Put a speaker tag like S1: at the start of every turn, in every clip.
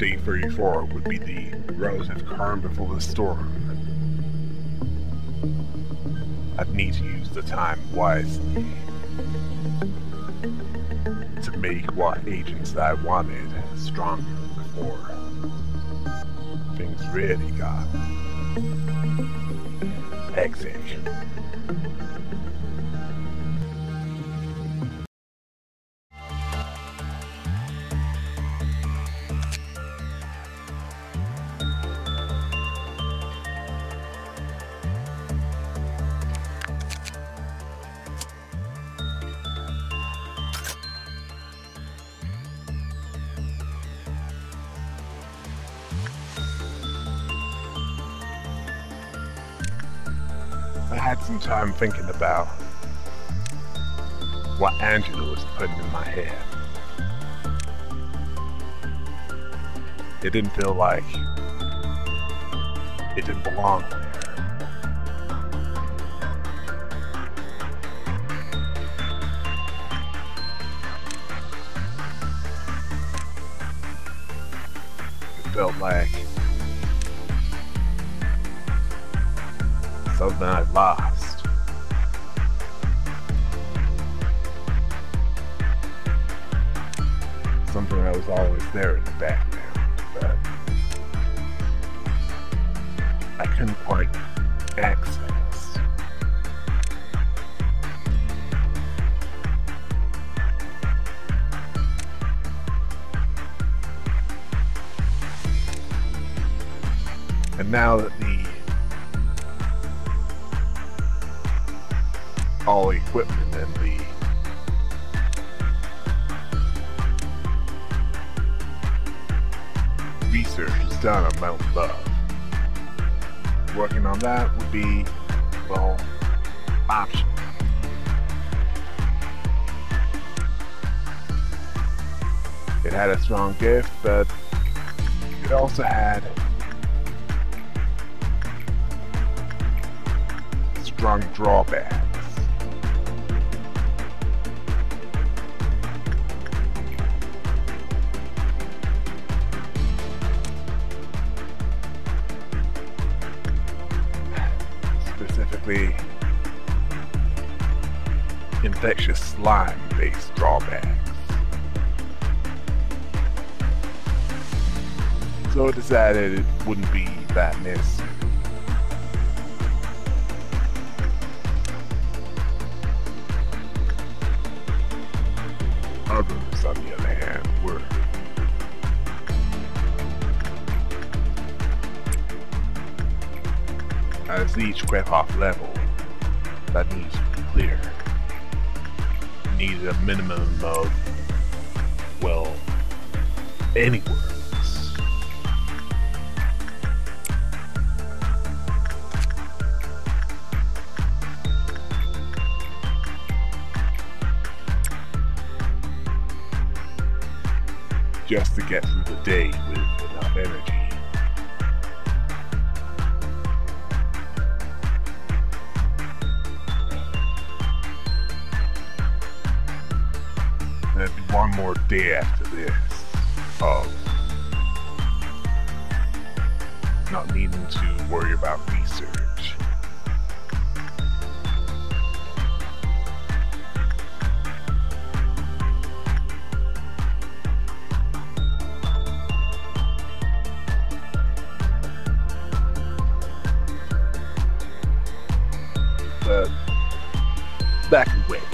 S1: Day 34 would be the relative calm before the storm. I'd need to use the time wisely to make what agents that I wanted stronger before things really got hectic. I had some time thinking about what Angela was putting in my head. It didn't feel like it didn't belong there. It felt like something I lost. Something that was always there in the background, but I couldn't quite access. And now that all the equipment and the research is done on Mount Love, working on that would be, well, optional. It had a strong gift, but it also had strong drawbacks. Specifically, infectious slime-based drawbacks. So I decided it wouldn't be that necessary. Others, on the other hand, were. As each crept off level, that needs to be clear. Needed a minimum of, well, any words. Just to get through the day with enough energy. There'd be one more day after this of not needing to worry about research. But back in ways.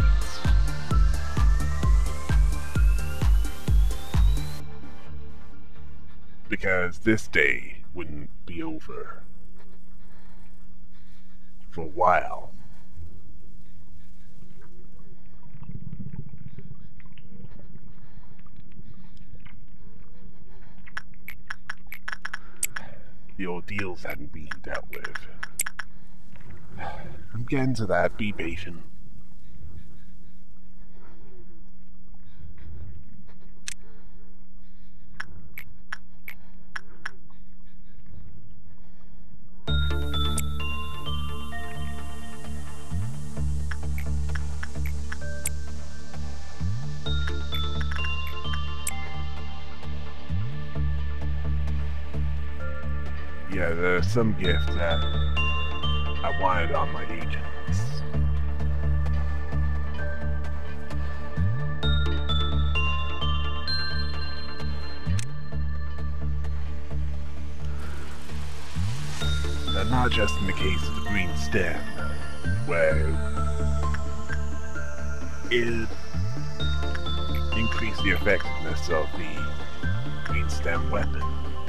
S1: Because this day wouldn't be over for a while. The ordeals hadn't been dealt with. I'm getting to that, be patient. yeah, there's some gift that I wanted on my agents. Now, not just in the case of the green stem, where it increased the effectiveness of the green stem weapon.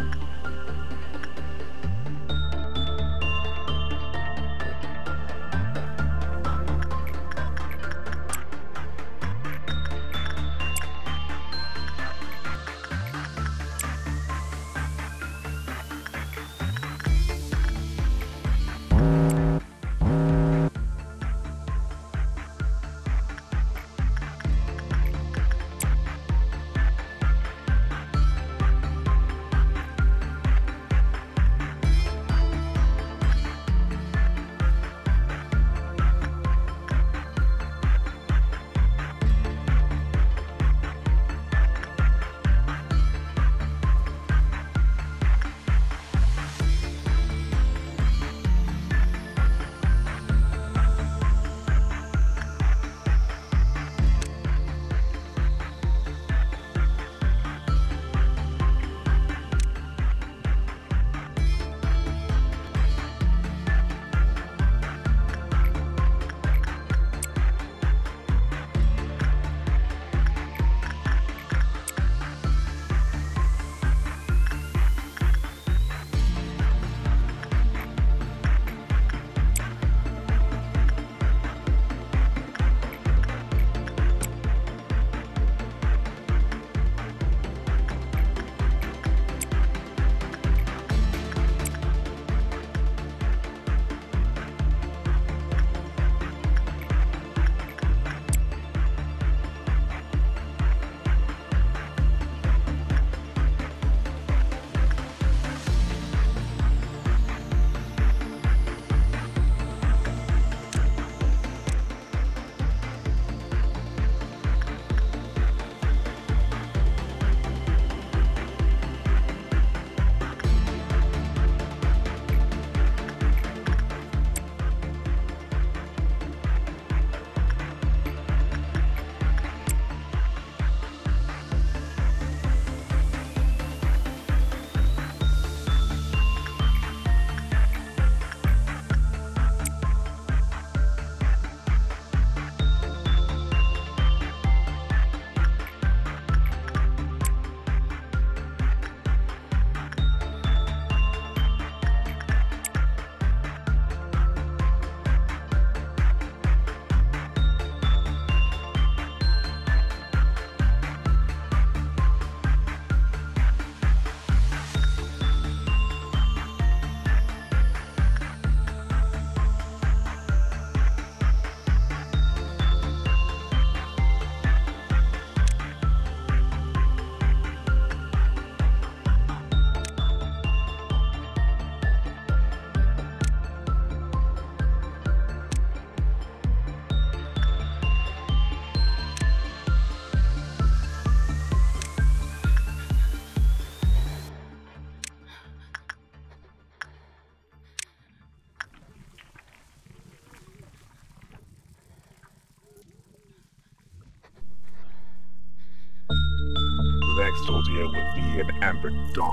S1: Next ordeal would be an amber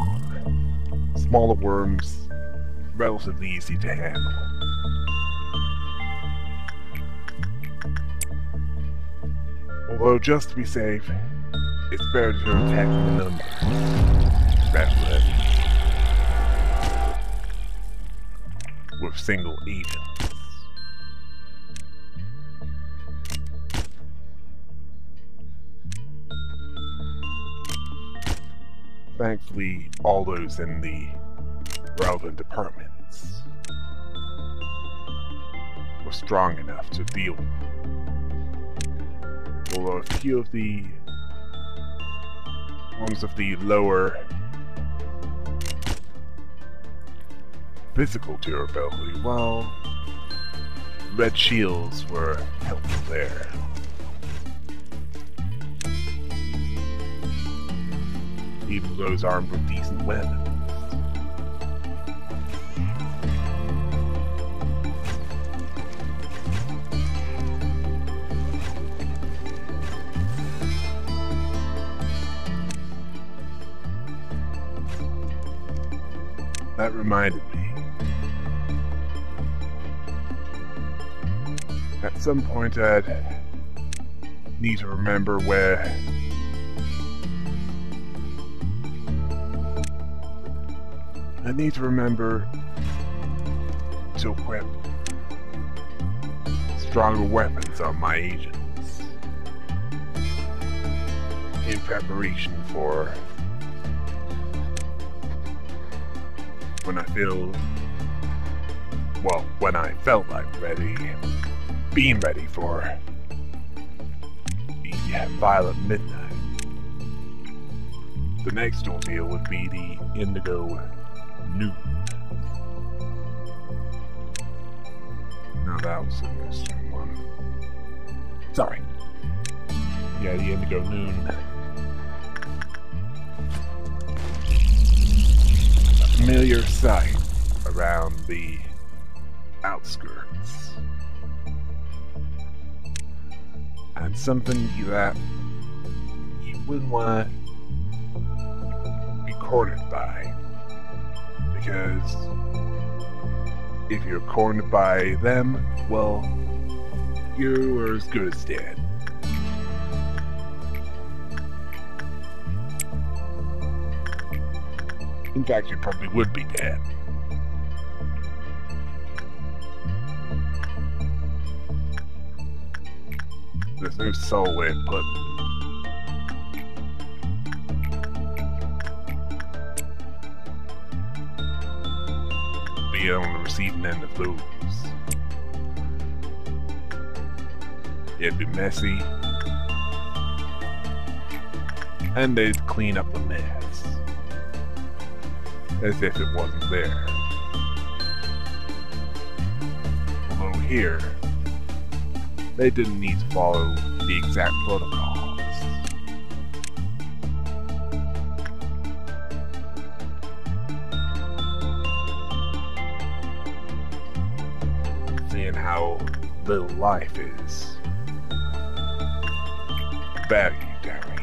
S1: dawn. Smaller worms, relatively easy to handle. Although, just to be safe, it's better to attack the numbers, especially with single agents. Thankfully, all those in the relevant departments were strong enough to deal with. Although a few of the ones of the lower physical durability, well, red shields were helpful there. Even those armed with decent weapons. That reminded me. At some point I'd need to remember where I need to remember to equip stronger weapons on my agents in preparation for when I felt like being ready for the Violet Midnight. The next ordeal would be the Indigo Noon. Now that was an interesting one. Sorry. Yeah, the Indigo Noon. A familiar sight around the outskirts. And something that you wouldn't want to be cornered by. Because if you're cornered by them, well, you are as good as dead. In fact, you probably would be dead. There's no soul way of putting it. Be on the receiving end of those. It'd be messy. And they'd clean up the mess. As if it wasn't there. Although here, they didn't need to follow the exact protocols. Seeing how little life is valued down here.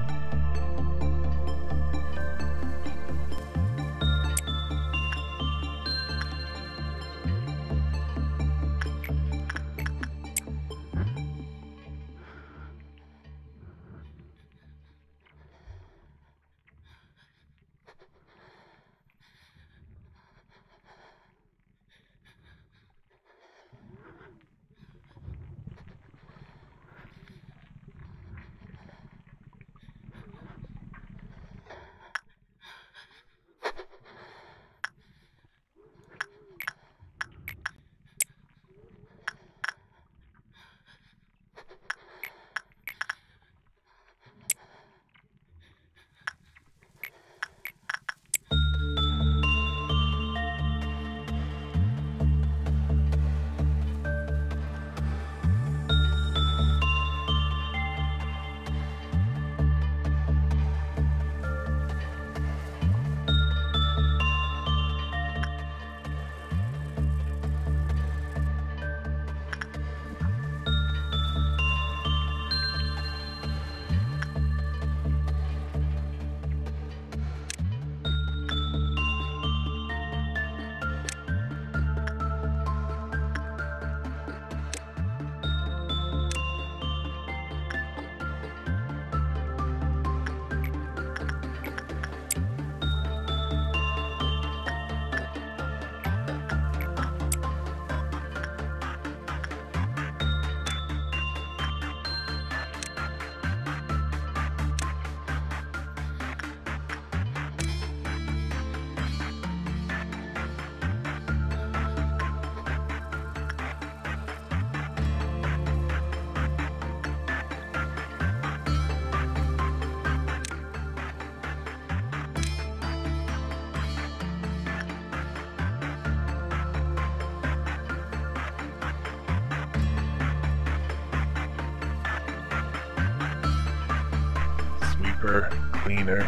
S1: Cleaner.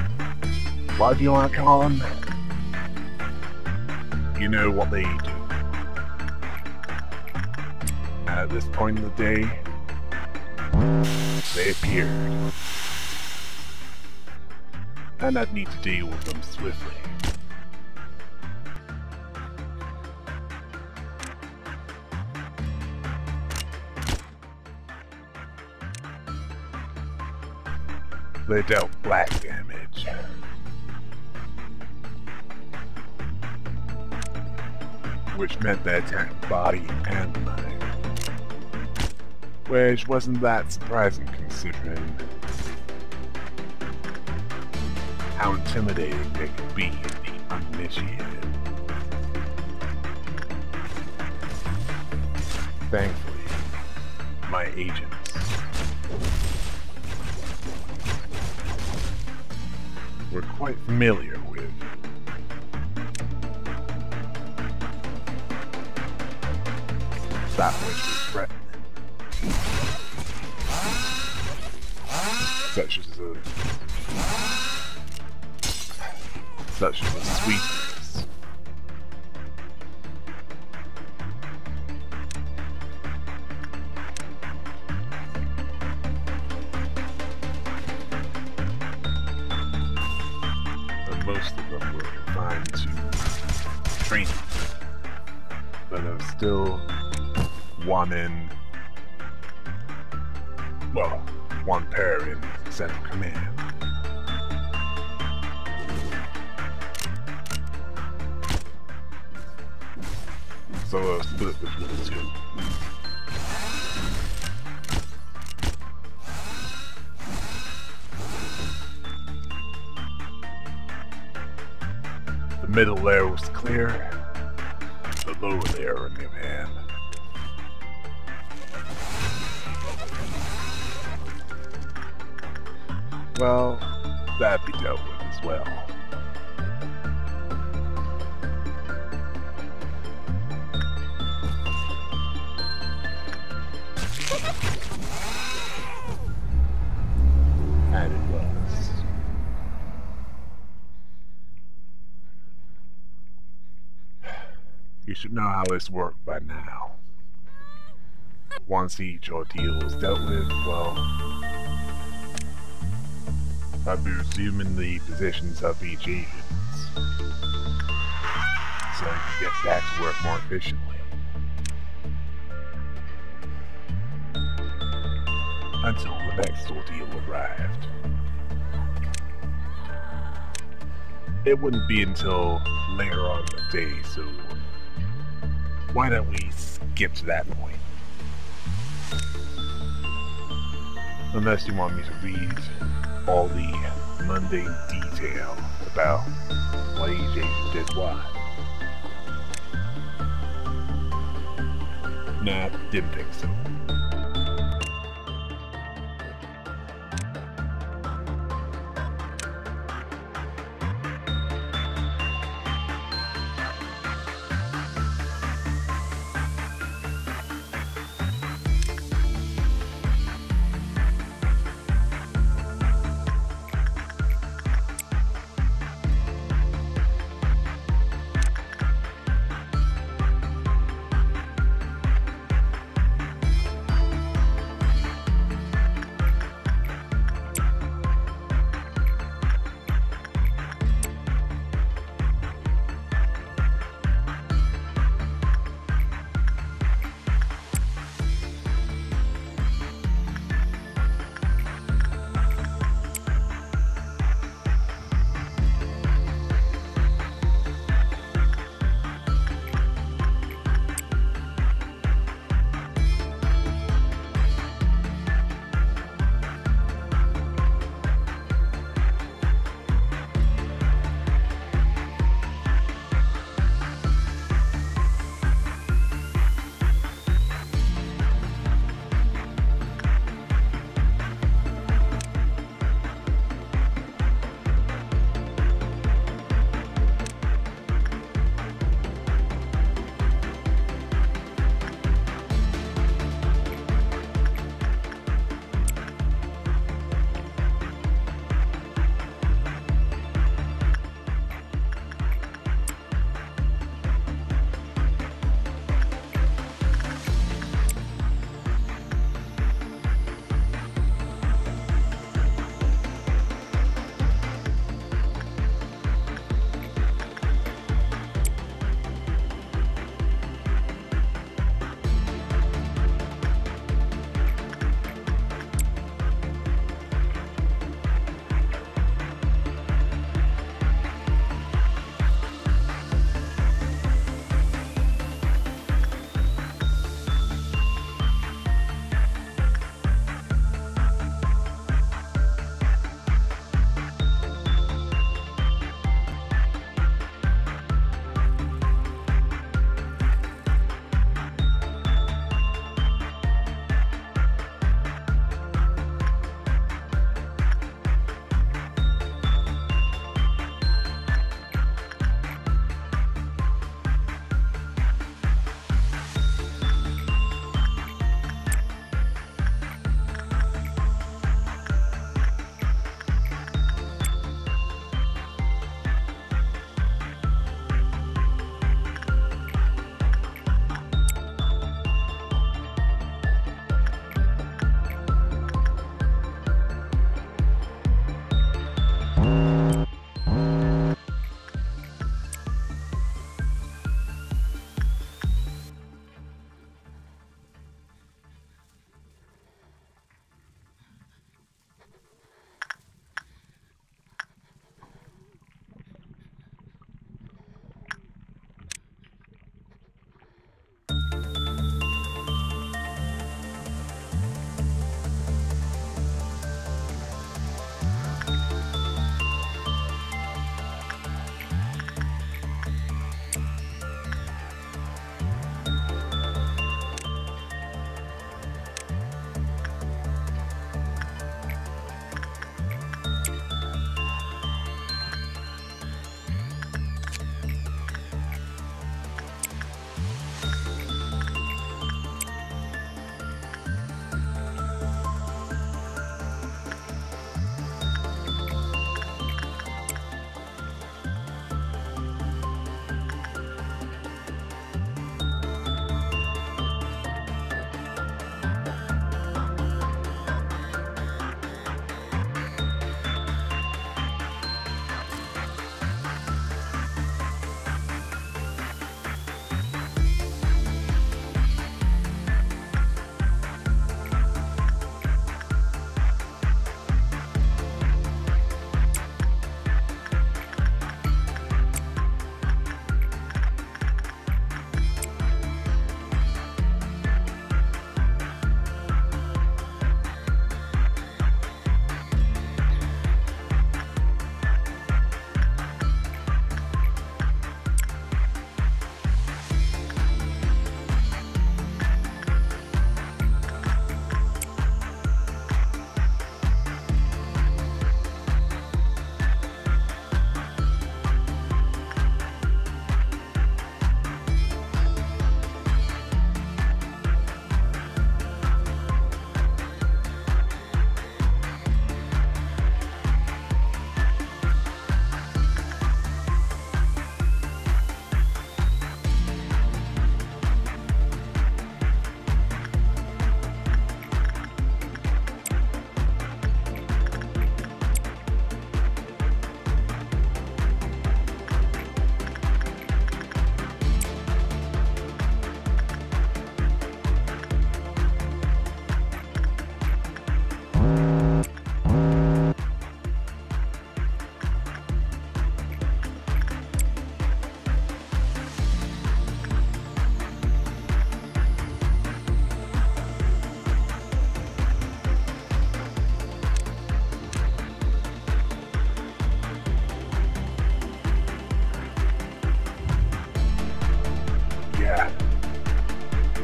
S1: What do you want to call them? You know what they do. At this point in the day, they appeared. And I'd need to deal with them swiftly. They dealt black damage. Which meant they attacked body and mind. Which wasn't that surprising considering how intimidating they could be in the uninitiated. Thankfully, my agents were quite familiar with that which was threatening. Such as a sweetness. And most of them were confined to training, but there was still one pair in Central Command. So I was split between the two. The middle layer was clear, the lower layer on the other hand. Well, that'd be dealt with as well. And it was. You should know how this worked by now. Once each ordeal is dealt with, well, I'd be resuming the positions of each agent, so I can get back to work more efficiently. Until the next ordeal arrived. It wouldn't be until later on in the day, so why don't we skip to that point? Unless you want me to read all the mundane detail about what each agent did what. Nah, didn't think so.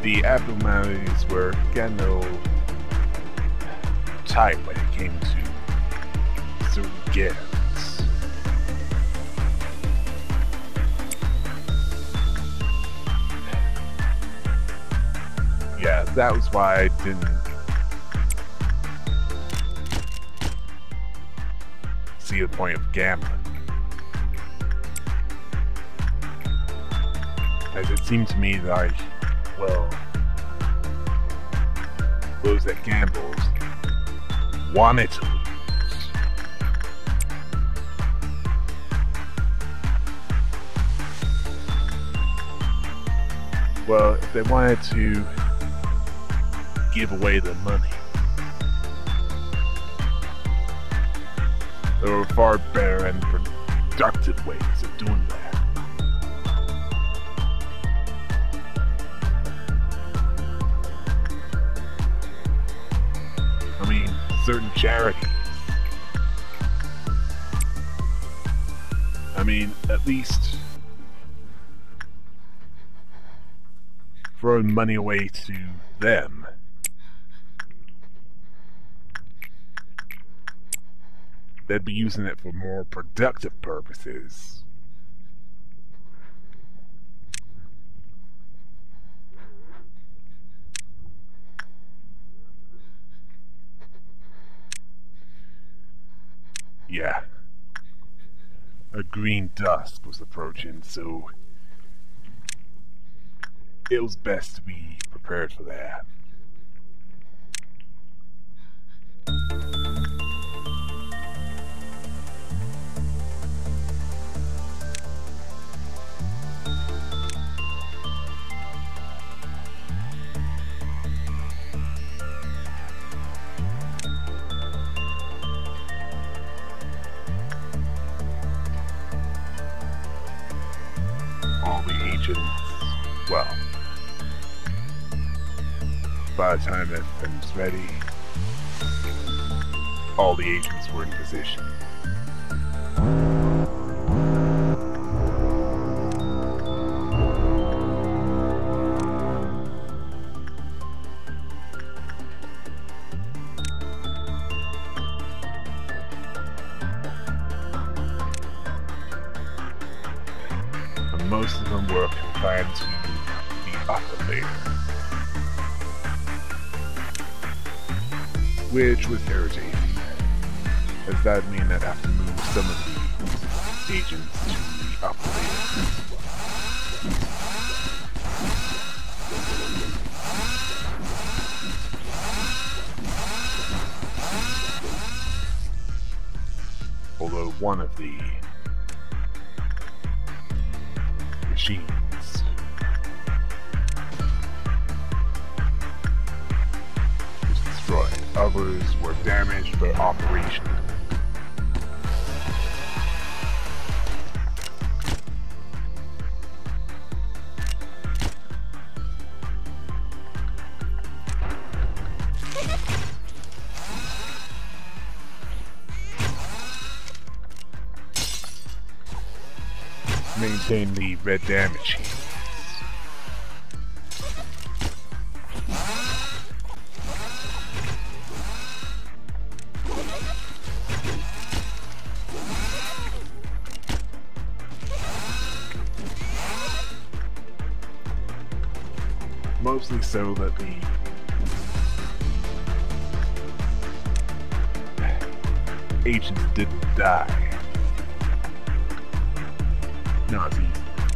S1: the abnormalities were getting a little tight when it came to certain gifts. Yeah, that was why I didn't see the point of gambling. As it seemed to me like, well, those that gambled wanted to lose. Well, if they wanted to give away the money, there were far better and productive ways of doing that. I mean, certain charities. I mean, at least throwing money away to them. They'd be using it for more productive purposes. Yeah. A green dusk was approaching, so it was best to be prepared for that. All the agents, well, by the time everything was ready, all the agents were in position. And most of them were confined to the upper layer, which was irritating, as that would mean I'd have to move some of the agents to the upper layer. Although one of the machines was destroyed. Others were damaged but operational. Maintain the red damage shields. Mostly so that the agents didn't die. Not easy.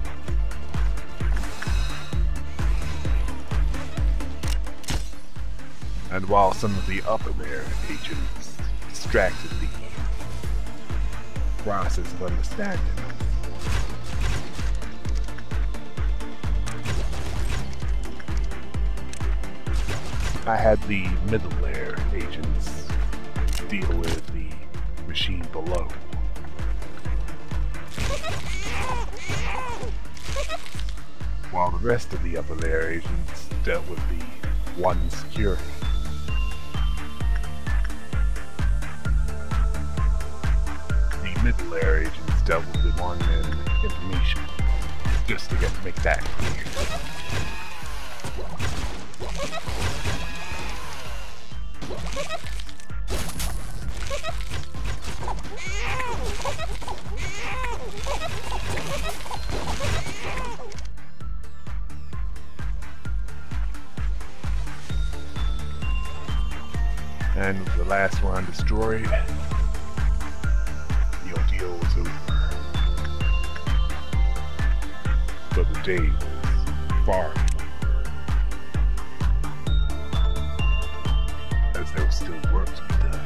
S1: And while some of the upper layer agents distracted the process of understanding, I had the middle layer agents deal with the machine below. While the rest of the upper layer agents dealt with the one security. The middle layer agents dealt with the one in information, just to make that clear. And with the last one destroyed, the ordeal was over. But the day was far from over, as there was still work to be done.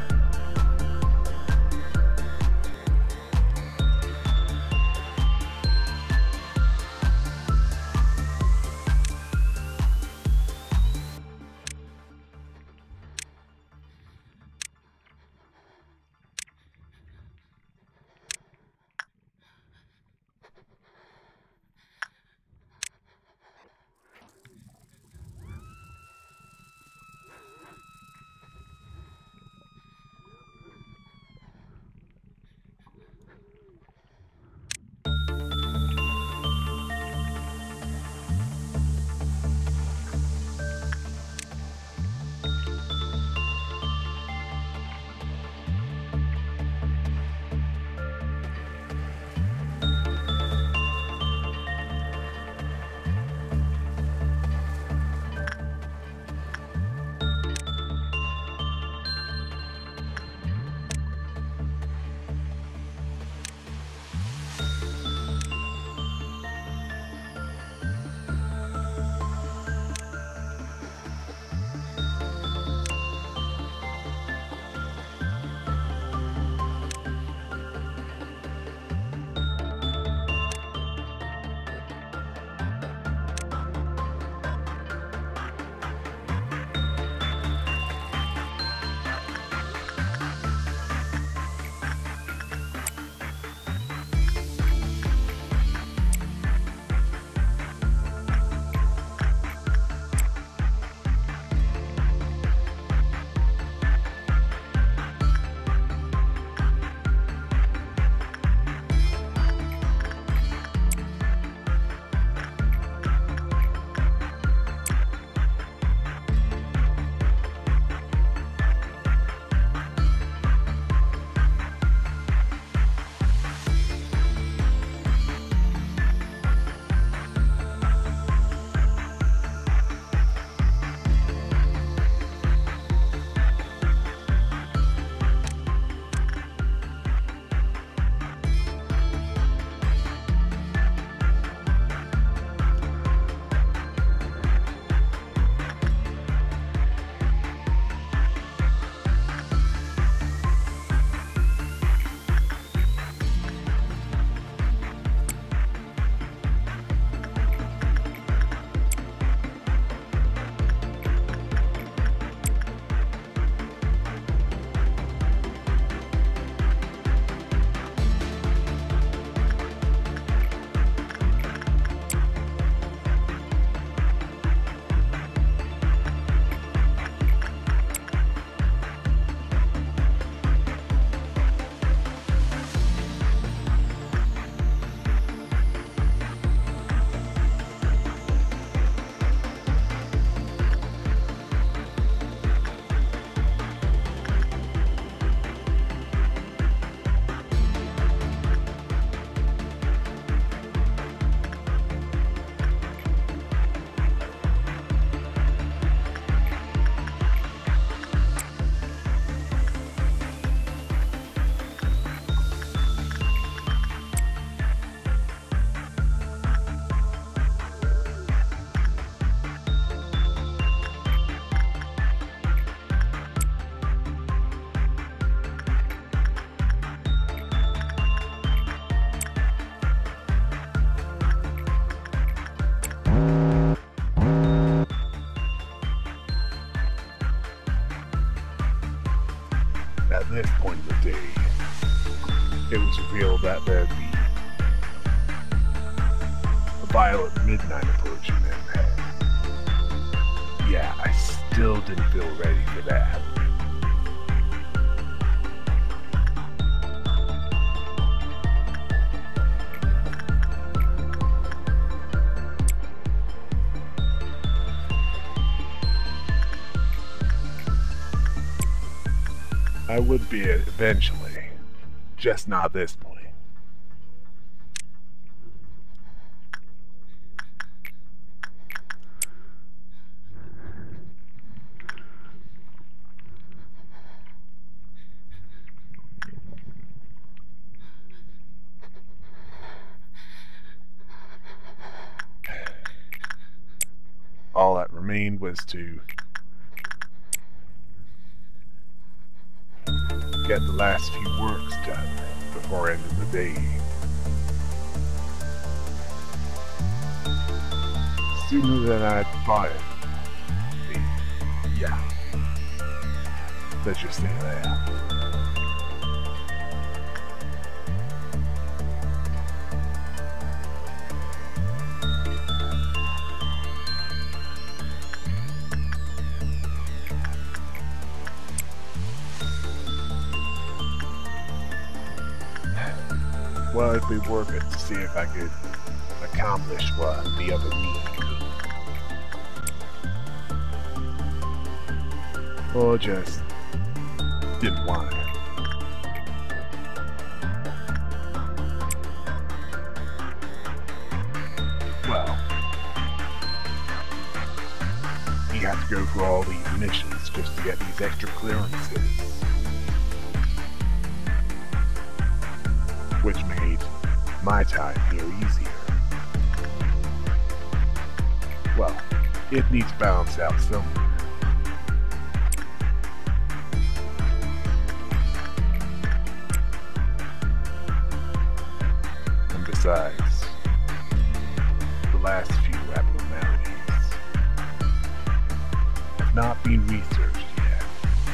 S1: this point of the day, it was revealed that there'd be a violent midnight approaching them. Yeah, I still didn't feel ready for that. would be eventually, just not at this point. All that remained was to get the last few works done before ending the day. Sooner than I'd thought it. Yeah. Let's just say that. Well, it'd be worth it to see if I could accomplish what the other me could. Or just didn't want it. Well, you have to go through all these missions just to get these extra clearances. Which made my time here easier. Well, it needs to balance out somewhere. And besides, the last few abnormalities have not been researched yet.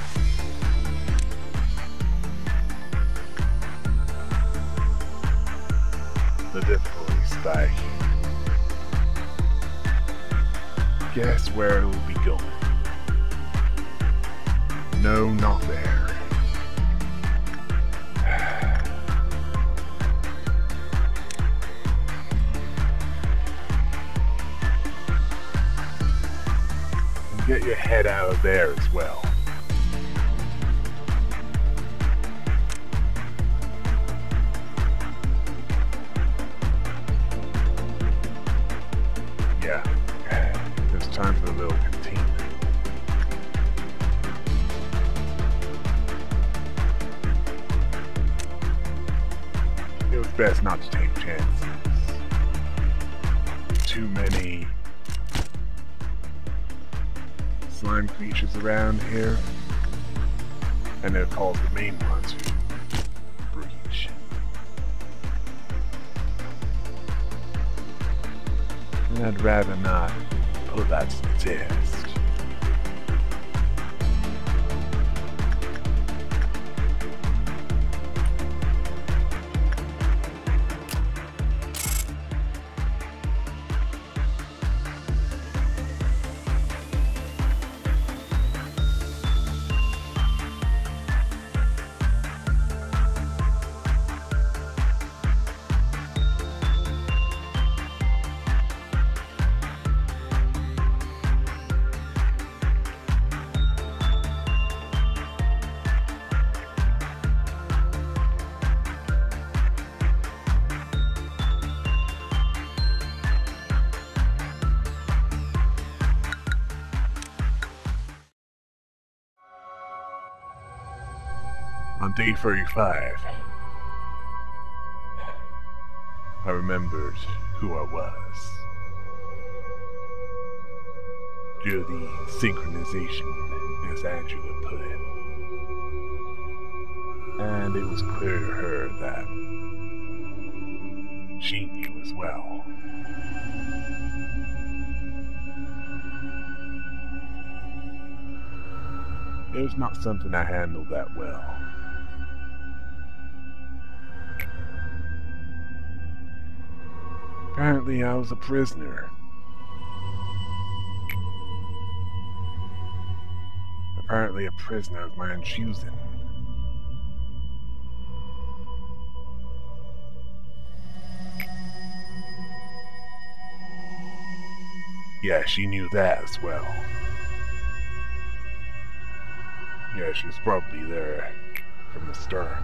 S1: The difficulty spike. Guess where it will be going? No, not there. And get your head out of there as well. Time for a little containment. It was best not to take chances. Too many slime creatures around here, and they'll cause the main ones to breach. And I'd rather not put that to the test. On day 35, I remembered who I was. Due to the synchronization, as Angela put it. And it was clear to her that she knew as well. It was not something I handled that well. Apparently I was a prisoner. Apparently a prisoner of my own choosing. Yeah, she knew that as well. Yeah, she was probably there stern.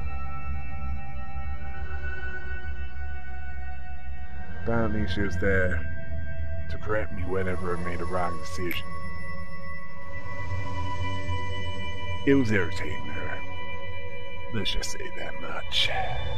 S1: Apparently she was there to correct me whenever I made a wrong decision. It was irritating her. Let's just say that much.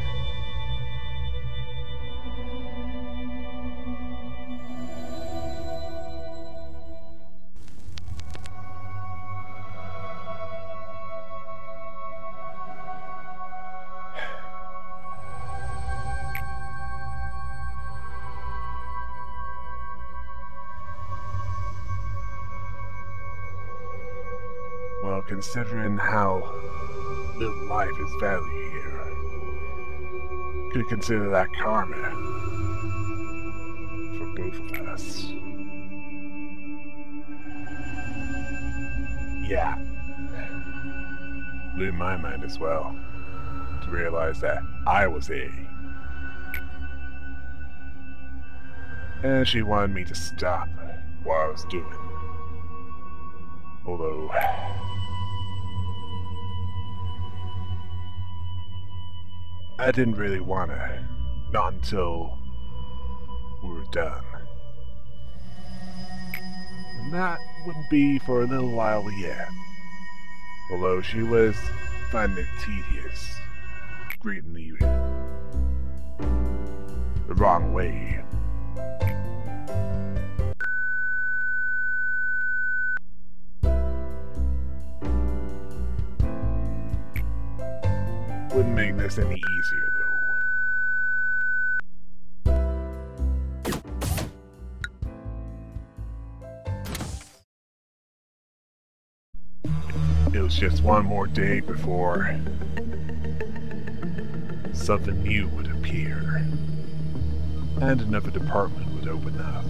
S1: Well, considering how little life is valued here, could consider that karma for both of us. Yeah. Blew my mind as well to realize that I was A. And she wanted me to stop what I was doing. Although I didn't really want to, not until we were done. And that wouldn't be for a little while yet. Although she was finding it tedious, greeting me the wrong way. Wouldn't make this any easier, though. It was just one more day before something new would appear, and another department would open up.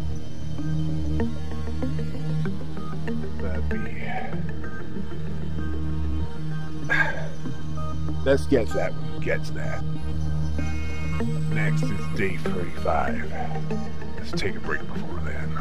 S1: That'd be... Let's get to that when we get to that. Next is day 35. Let's take a break before then.